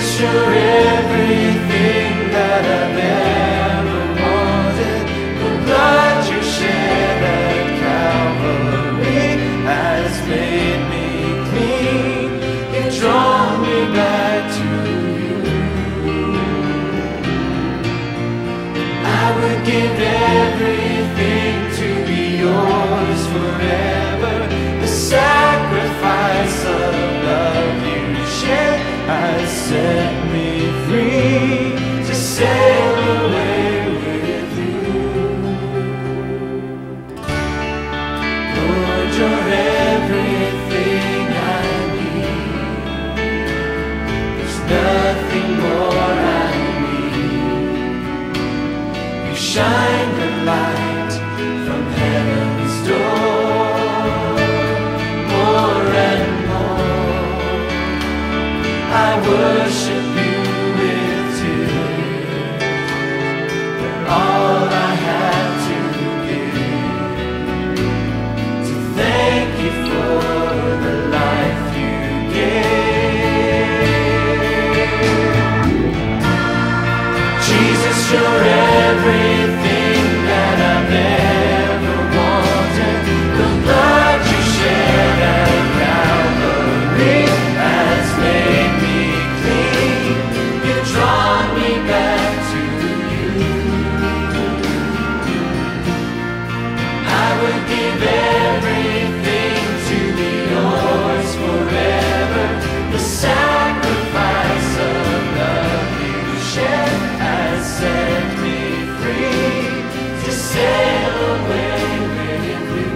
Jesus, you're everything that I've ever wanted. The blood you shed at Calvary has made me clean. You've drawn me back to you. I would give everything to be yours forever. The sacrifice of love you shed has set me free to sail away with you. Lord, you're everything I need. There's nothing more I need. You shine the light from heaven's door, more and more. I worship you with tears. They're all I have to give, to thank you for the life you gave. Jesus, you're everything that I've ever wanted. The blood you shed at Calvary has made me clean. You've drawn me back to you. I would give everything to be yours forever. The sacrifice of love you shed has set me free to sail away with you.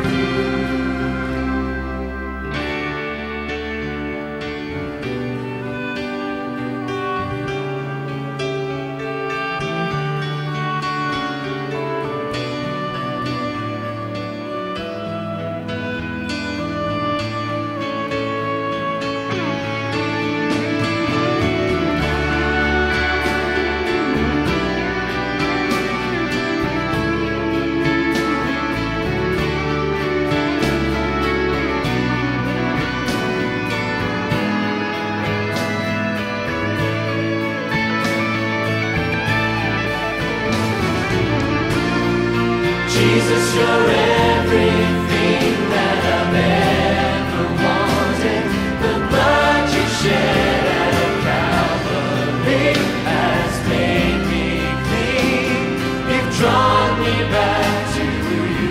Jesus, you're everything that I've ever wanted. The blood you shed at Calvary has made me clean. You've drawn me back to you.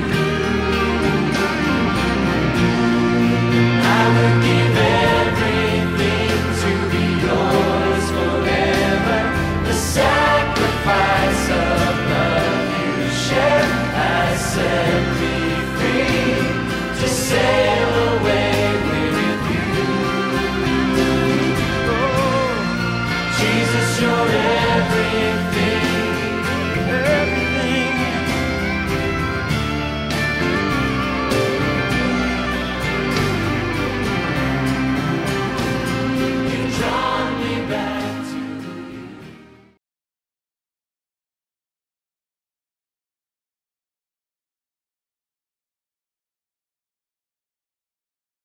I would give everything to be yours forever. The sacrifice of love you shed has set